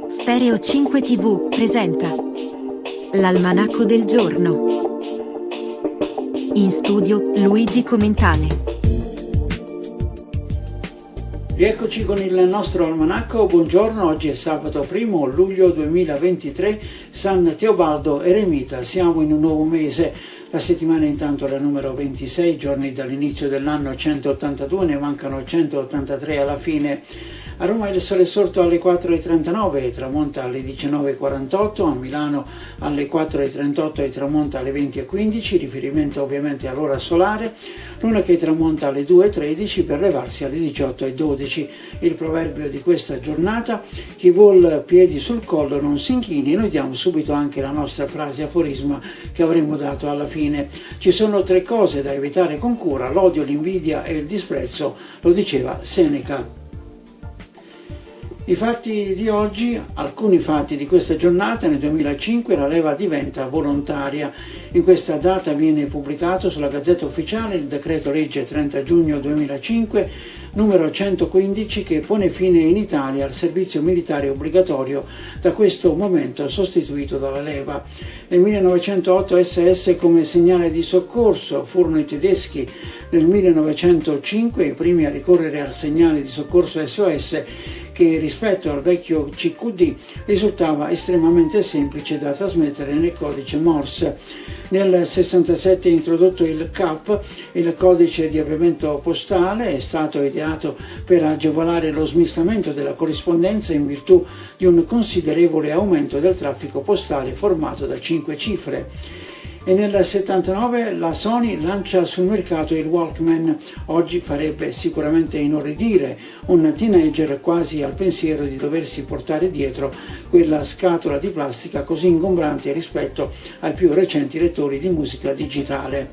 Stereo 5 TV presenta l'Almanacco del giorno. In studio Luigi Comentale. Rieccoci con il nostro almanacco. Buongiorno, oggi è sabato 1 luglio 2023, San Teobaldo Eremita. Siamo in un nuovo mese. La settimana intanto è la numero 26, giorni dall'inizio dell'anno 182, ne mancano 183 alla fine. A Roma il sole è sorto alle 4:39 e tramonta alle 19:48, a Milano alle 4:38 e tramonta alle 20:15, riferimento ovviamente all'ora solare, luna che tramonta alle 2:13 per levarsi alle 18:12. Il proverbio di questa giornata: chi vuol piedi sul collo non si inchini. Noi diamo subito anche la nostra frase aforisma che avremmo dato alla fine. Ci sono 3 cose da evitare con cura: l'odio, l'invidia e il disprezzo, lo diceva Seneca. I fatti di oggi, alcuni fatti di questa giornata: nel 2005 la leva diventa volontaria. In questa data viene pubblicato sulla Gazzetta Ufficiale il decreto legge 30 giugno 2005 numero 115 che pone fine in Italia al servizio militare obbligatorio, da questo momento sostituito dalla leva. Nel 1908 SS come segnale di soccorso furono i tedeschi. Nel 1905 i primi a ricorrere al segnale di soccorso SOS, che rispetto al vecchio CQD risultava estremamente semplice da trasmettere nel codice Morse. Nel 67 è introdotto il CAP, il codice di avviamento postale. È stato ideato per agevolare lo smistamento della corrispondenza in virtù di un considerevole aumento del traffico postale formato da 5 cifre. E nel 79 la Sony lancia sul mercato il Walkman. Oggi farebbe sicuramente inorridire un teenager quasi al pensiero di doversi portare dietro quella scatola di plastica così ingombrante rispetto ai più recenti lettori di musica digitale.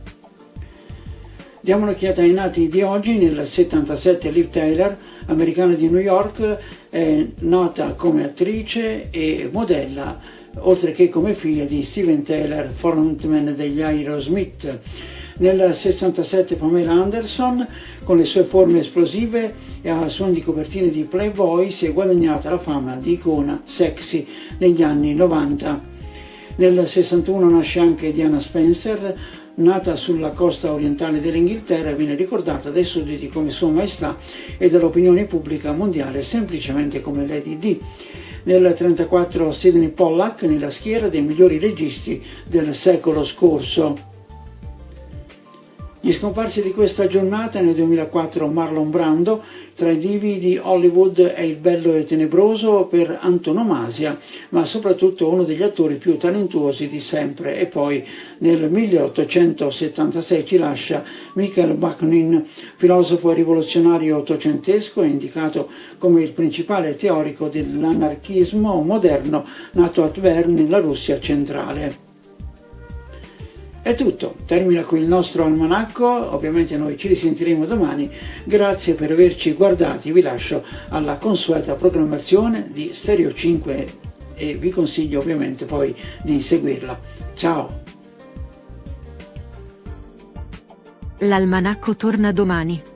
Diamo un'occhiata ai nati di oggi. Nel 77 Liv Tyler, americana di New York, è nota come attrice e modella, oltre che come figlia di Steven Tyler, frontman degli Aerosmith. Nel 67 Pamela Anderson, con le sue forme esplosive e a suon di copertine di Playboy, si è guadagnata la fama di icona sexy negli anni 90. Nel 61 nasce anche Diana Spencer. Nata sulla costa orientale dell'Inghilterra, viene ricordata dai sudditi come Sua Maestà e dall'opinione pubblica mondiale semplicemente come Lady D. Nel 1934 Sidney Pollack nella schiera dei migliori registi del secolo scorso. Gli scomparsi di questa giornata: nel 2004 Marlon Brando, tra i divi di Hollywood è il bello e tenebroso per antonomasia, ma soprattutto uno degli attori più talentuosi di sempre. E poi nel 1876 ci lascia Michael Bakunin, filosofo e rivoluzionario ottocentesco, è indicato come il principale teorico dell'anarchismo moderno, nato a Tver nella Russia centrale. È tutto, termina qui il nostro almanacco. Ovviamente noi ci risentiremo domani. Grazie per averci guardati, vi lascio alla consueta programmazione di Stereo 5 e vi consiglio ovviamente poi di seguirla. Ciao! L'almanacco torna domani.